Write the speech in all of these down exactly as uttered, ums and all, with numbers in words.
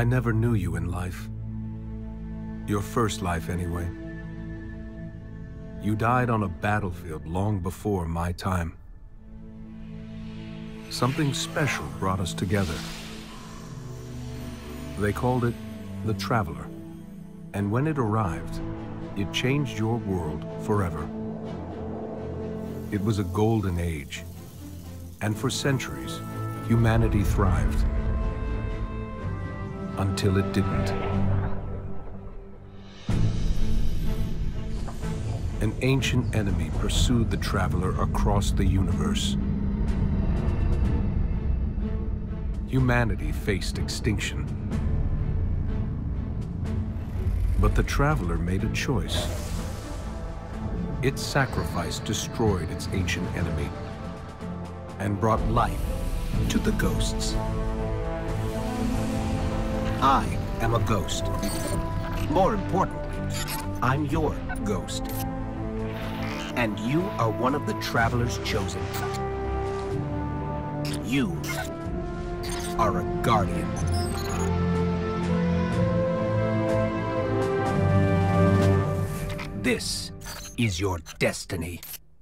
I never knew you in life. Your first life, anyway. You died on a battlefield long before my time. Something special brought us together. They called it the Traveler. And when it arrived, it changed your world forever. It was a golden age. And for centuries, humanity thrived. Until it didn't. An ancient enemy pursued the Traveler across the universe. Humanity faced extinction. But the Traveler made a choice. Its sacrifice destroyed its ancient enemy and brought life to the ghosts. I am a ghost. More importantly, I'm your ghost. And you are one of the Traveler's chosen. You are a guardian. This is your destiny.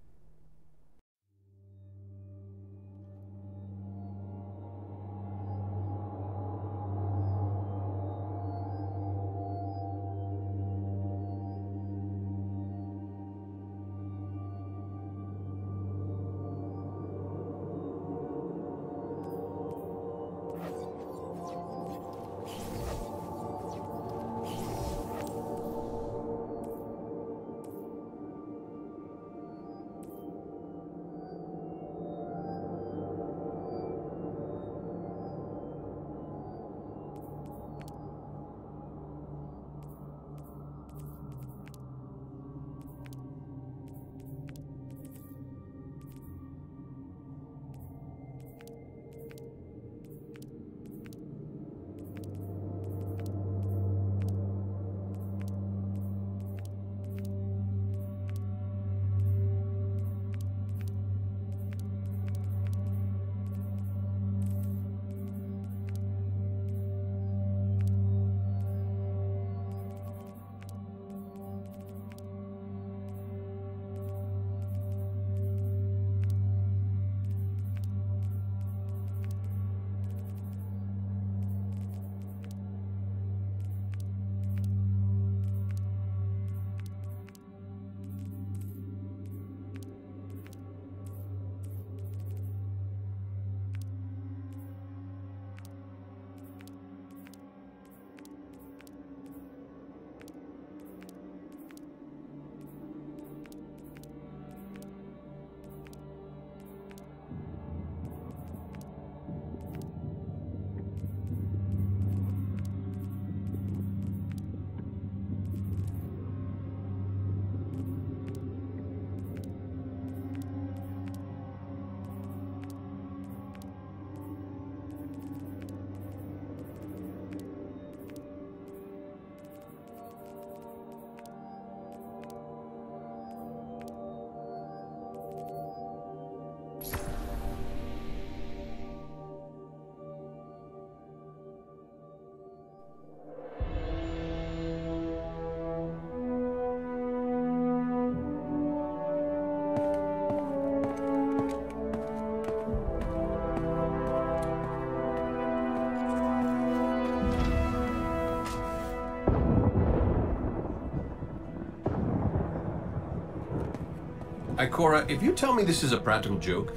Ikora, if you tell me this is a practical joke,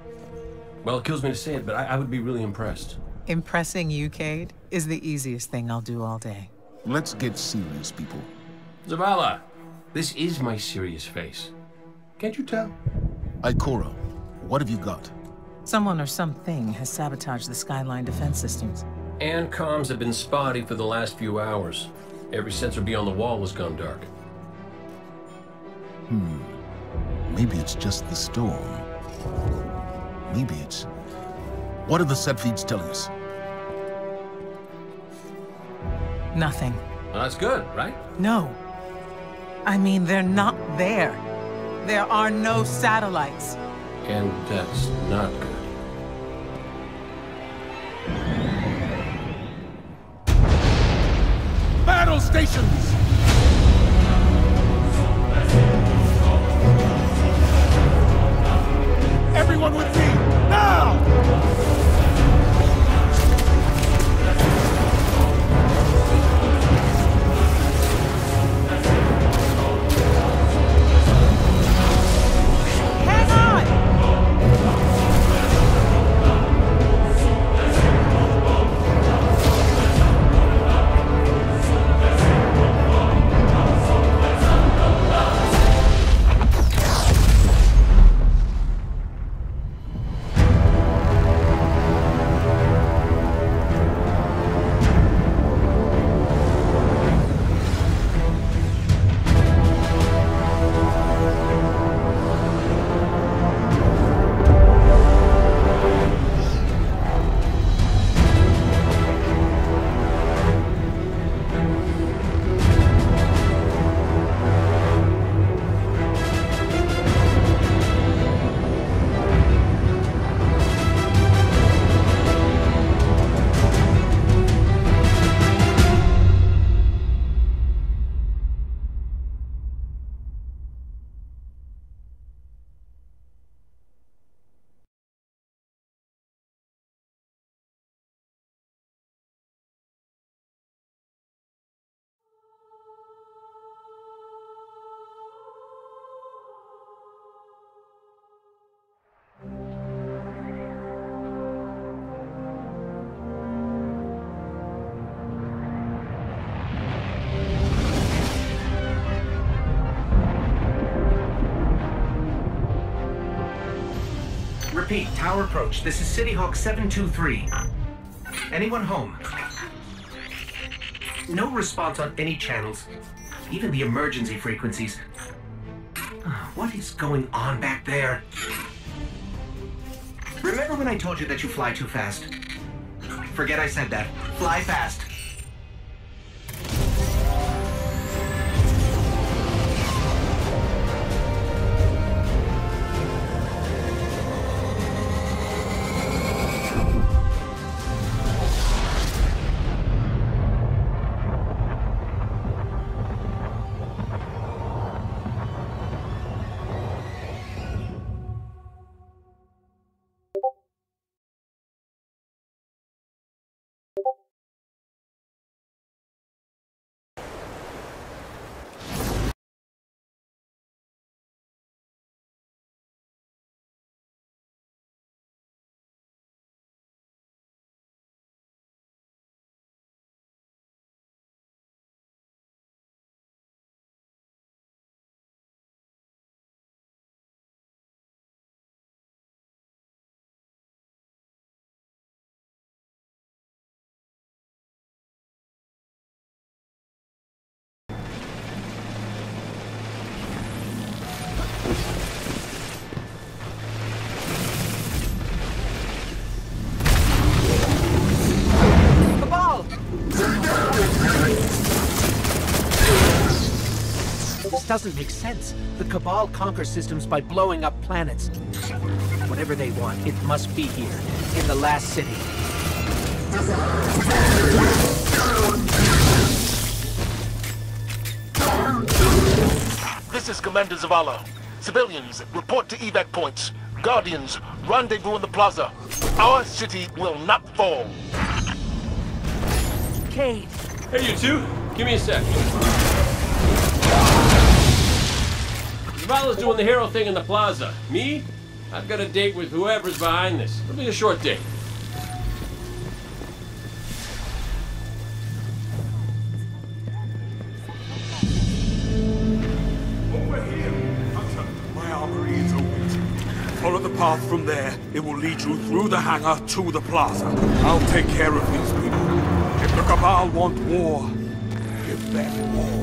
well, it kills me to say it, but I, I would be really impressed. Impressing you, Cade, is the easiest thing I'll do all day. Let's get serious, people. Zavala, this is my serious face. Can't you tell? Ikora, what have you got? Someone or something has sabotaged the Skyline defense systems. And comms have been spotty for the last few hours. Every sensor beyond the wall has gone dark. Hmm. Maybe it's just the storm. Maybe it's... What are the set feeds telling us? Nothing. Well, that's good, right? No. I mean, they're not there. There are no satellites. And that's not good. stations! Everyone with me, now! Repeat, tower approach. This is City Hawk seven two three. Anyone home? No response on any channels, even the emergency frequencies. What is going on back there? Remember when I told you that you fly too fast? Forget I said that. Fly fast. This doesn't make sense. The Cabal conquer systems by blowing up planets. Whatever they want, it must be here, in the last city. This is Commander Zavala. Civilians, report to evac points. Guardians, rendezvous in the plaza. Our city will not fall. Cayde. Hey, you two. Give me a sec. Zavala's doing the hero thing in the plaza. Me? I've got a date with whoever's behind this. It'll be a short date. Over here, Hunter. My armory is open. Follow the path from there. It will lead you through the hangar to the plaza. I'll take care of these people. If the Cabal want war, give them war.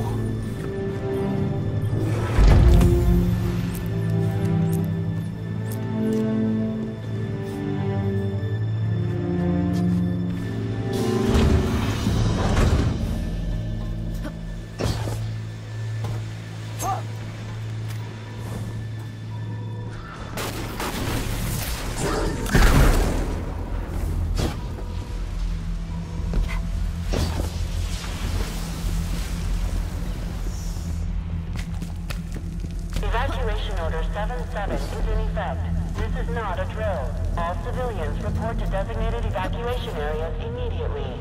Order seven seven is in effect. This is not a drill. All civilians report to designated evacuation areas immediately.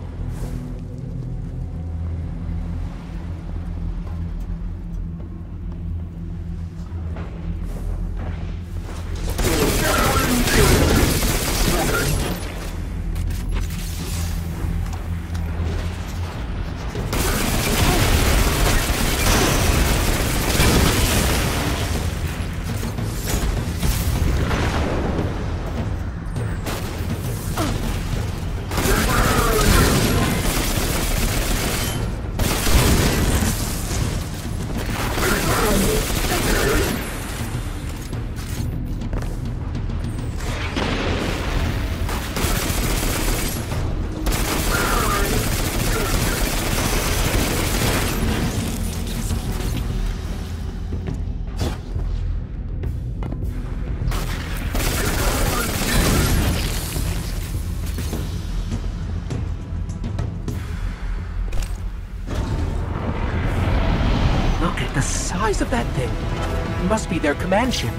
Size of that thing. It must be their command ship.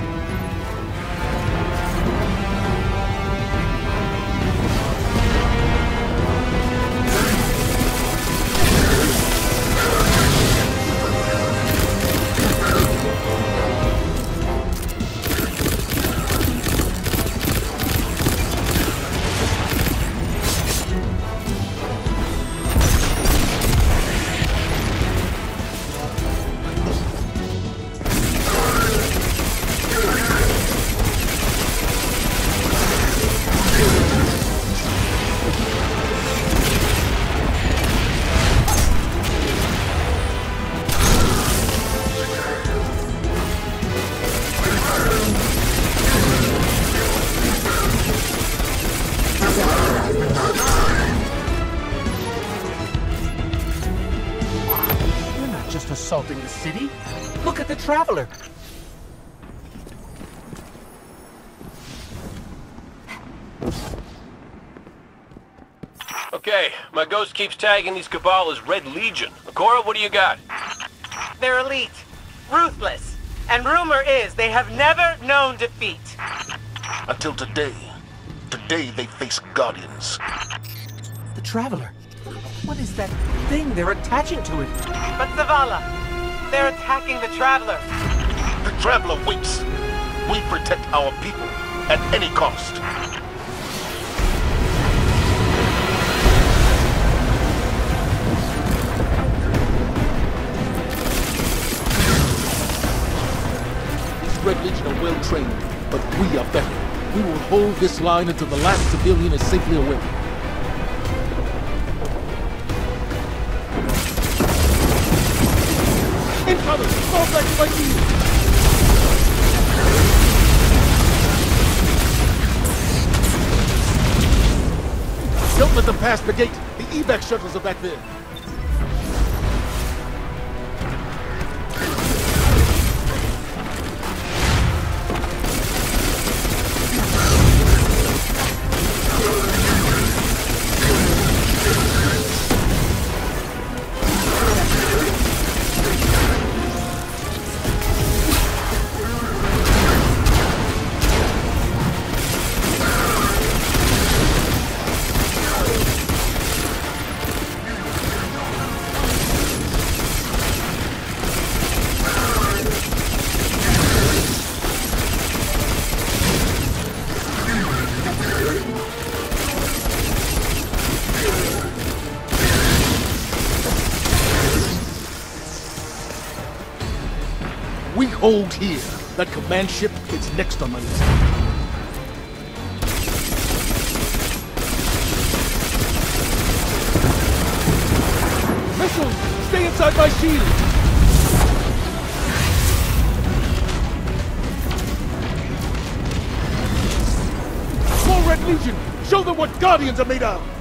Assaulting the city? Look at the Traveler! Okay, my ghost keeps tagging these Cabal as Red Legion. Ikora, what do you got? They're elite, ruthless, and rumor is they have never known defeat. Until today. Today they face Guardians. The Traveler? What is that thing they're attaching to it? But Zavala, they're attacking the Traveler. The Traveler waits. We protect our people at any cost. These Red Legion are well trained, but we are better. We will hold this line until the last civilian is safely away. Incoming! Fall back to my heels! Don't let them pass the gate! The evac shuttles are back there! We hold here. That command ship is next on my list. Missiles! Stay inside my shield! More Red Legion! Show them what Guardians are made of!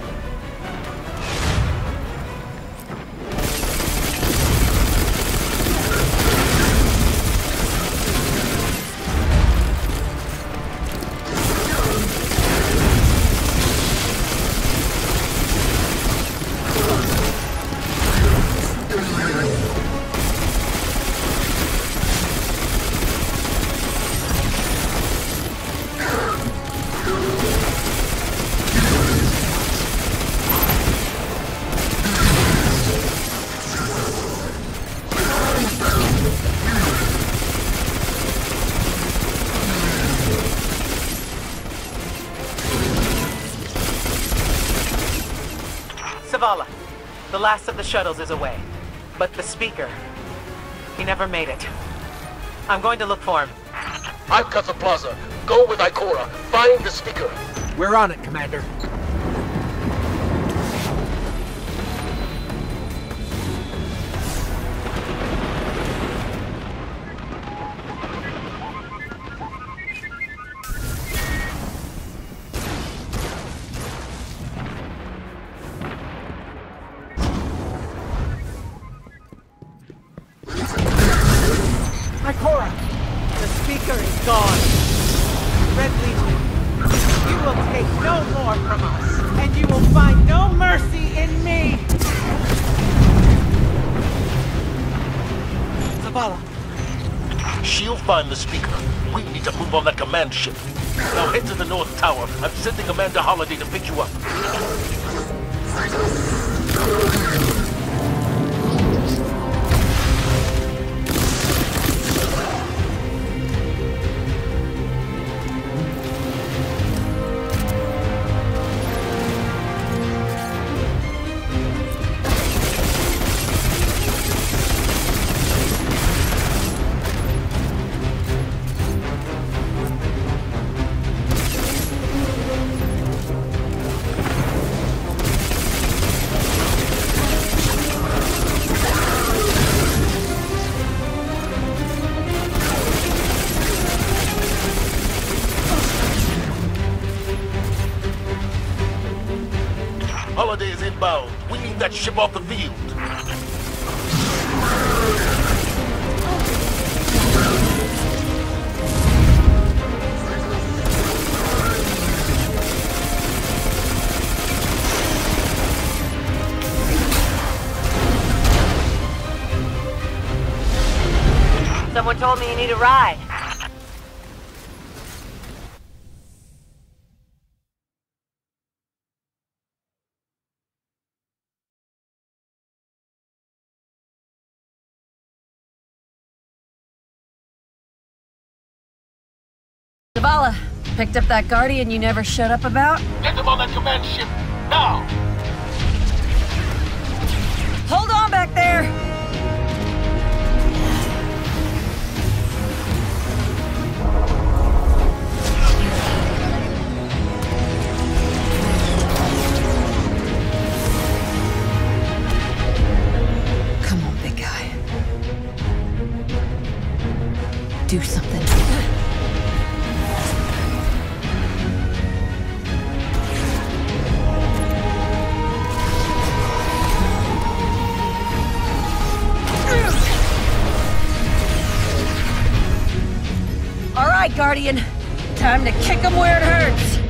Zavala, the last of the shuttles is away. But the speaker, he never made it. I'm going to look for him. I've cut the plaza. Go with Ikora. Find the speaker. We're on it, Commander. Ikora! The speaker is gone. Red Legion, you will take no more from us, and you will find no mercy in me! Zavala. She'll find the speaker. We need to move on that command ship. Now head to the North Tower. I'm sending Commander Holiday to pick you up. Holiday is inbound. We need that ship off the field. Someone told me you need a ride. Zavala, picked up that Guardian you never shut up about? Get them on that command ship, now! Hold on back there! Come on, big guy. Do something. All right, Guardian. Time to kick 'em where it hurts.